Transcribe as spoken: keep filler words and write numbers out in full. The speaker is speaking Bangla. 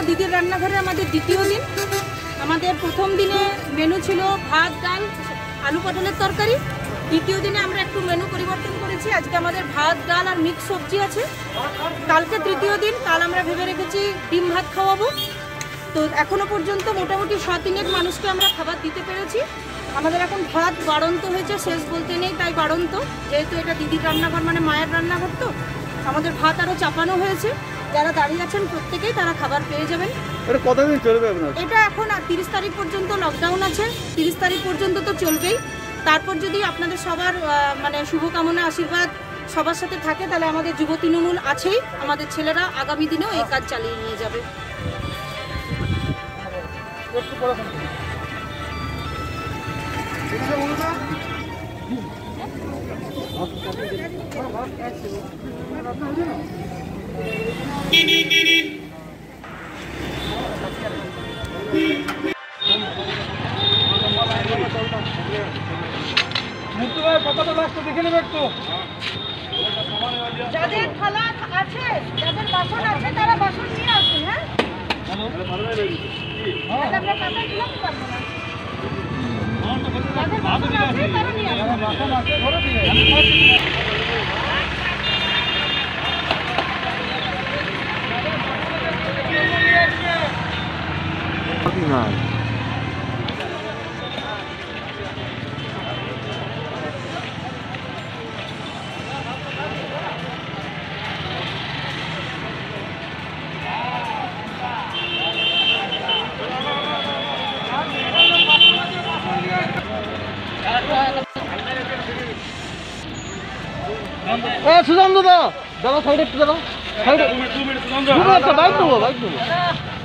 দিদির রান্নাঘরে আমাদের দ্বিতীয় দিন। আমাদের প্রথম দিনে মেনু ছিল ভাত, ডাল, আলু পটলের তরকারি। দ্বিতীয় দিনে আমরা একটু মেনু পরিবর্তন করেছি, আজকে আমাদের ভাত, ডাল আর মিক্স সবজি আছে। কালকে তৃতীয় দিন, কাল আমরা ভেবে রেখেছি ডিম ভাত খাওয়াবো। তো এখনো পর্যন্ত মোটামুটি সাত তিনেক মানুষকে আমরা খাবার দিতে পেরেছি। আমাদের এখন ভাত বাড়ন্ত হয়েছে, শেষ বলতে নেই, তাই বাড়ন্ত, যেহেতু এটা দিদির রান্নাঘর মানে মায়ের রান্নাঘর, তো আমাদের ভাত আরও চাপানো হয়েছে। যারা দাঁড়িয়ে আছেন প্রত্যেকেই তারা খাবার পেয়ে যাবেন। এটা কতদিন চলবে আপনার? এটা এখন তিরিশ তারিখ পর্যন্ত লকডাউন আছে, তিরিশ তারিখ পর্যন্ত তো চলবেই। তারপর যদি আপনাদের সবার মানে শুভকামনা আশীর্বাদ সবার সাথে থাকে, তাহলে আমাদের যুব তৃণমূল আছেই, আমাদের ছেলেরা আগামী দিনেও এই কাজ চালিয়ে নিয়ে যাবে। যাদের থালা আছে, যাদের বাসন আছে, তারা বাসন নিয়ে আসুন। হ্যাঁ, আমরা পাতা দিলাম পারবো না। যাদের বাসন আছে তারা নিয়ে আসুন। বাসন আছে ধরে দিয়ে না। সুজান দাদা, দাদা সাইডে একটু দাদা, সাইডে বাইক দেবো বাইক দেবো